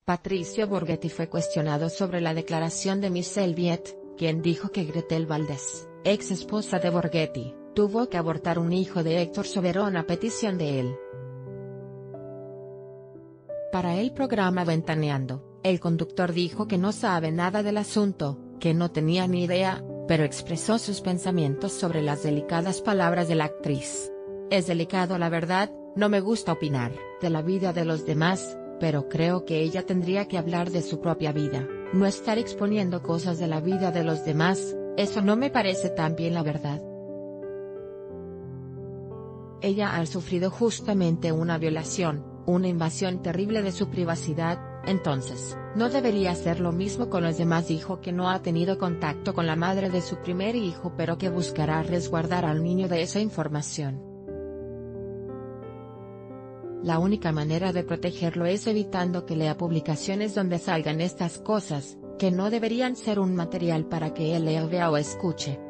Patricio Borghetti fue cuestionado sobre la declaración de Michelle Viet, quien dijo que Gretel Valdés, ex esposa de Borghetti, tuvo que abortar un hijo de Héctor Soberón a petición de él. Para el programa Ventaneando, el conductor dijo que no sabe nada del asunto, que no tenía ni idea, pero expresó sus pensamientos sobre las delicadas palabras de la actriz. Es delicado, la verdad, no me gusta opinar de la vida de los demás, pero creo que ella tendría que hablar de su propia vida, no estar exponiendo cosas de la vida de los demás, eso no me parece tan bien, la verdad. Ella ha sufrido justamente una violación, una invasión terrible de su privacidad, entonces, no debería hacer lo mismo con los demás. Dijo que no ha tenido contacto con la madre de su primer hijo, pero que buscará resguardar al niño de esa información. La única manera de protegerlo es evitando que lea publicaciones donde salgan estas cosas, que no deberían ser un material para que él lea, vea o escuche.